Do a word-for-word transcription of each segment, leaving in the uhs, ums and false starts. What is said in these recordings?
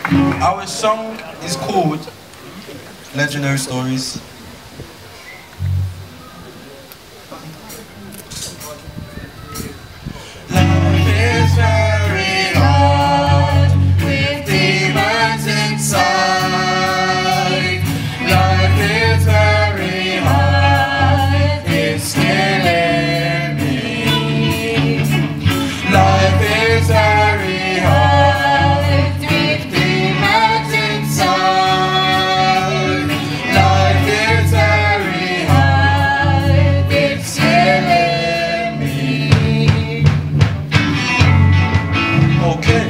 Our song is called Legendary Stories. Life is very hard with demons inside. Life is very hard, it's killing me. Life is very hard with demons inside. Life is very hard, it's killing me. Okay.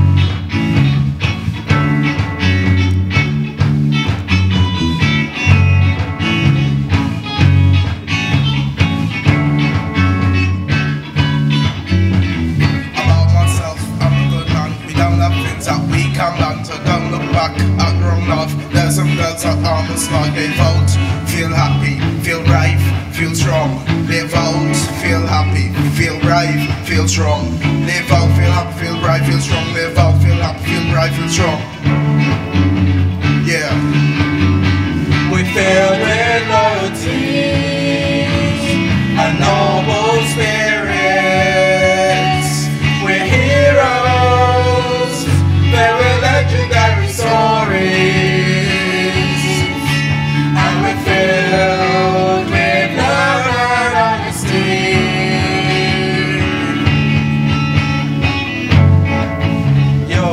About myself, I'm a good man. We don't have things that we can learn, so don't look back at grown love. There's some girls that almost like they vote. Feel happy, feel brave, feel strong. Live out, feel happy, feel brave, feel strong. Live out, feel happy, feel brave, feel strong. Live out, feel happy, feel brave, feel strong. Yeah. We filled with loyalties and noble spirits. We're heroes, very legendary stories. And we're filled with love and honesty. Yo.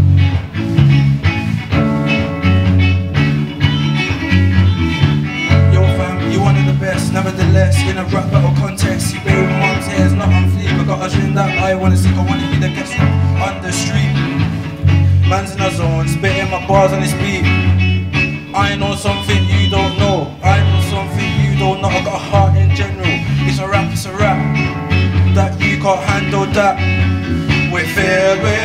Yo fam, you one of the best, nevertheless, in a rap battle contest. You baby mom's hair's not on fleek, I got a dream that I wanna see, I wanna be the guest on the street. Man's in a zone, spitting my bars on his beat. I know something you don't know, I know something you don't know. I got a heart in general, it's a rap, it's a rap, that you can't handle that. We're filled with